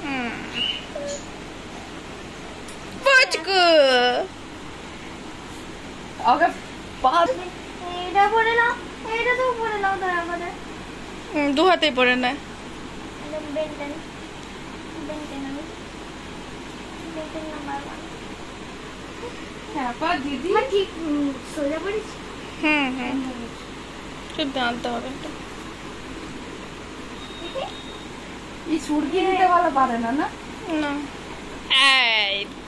পুচকু ওকে এটা পরে নাও, এটা তো পরে নাও দয়া করে। দু হাতেই পরে নেয়। বেন্টেন বেন্টেন আমি বেন্টেন নাম্বার 1। হ্যাঁ পা দিদি ঠিক সোজা পড়িস। ঠিক জানতে হবে একটু। এই সুরকি দিতে ভালো পারে না না। না এই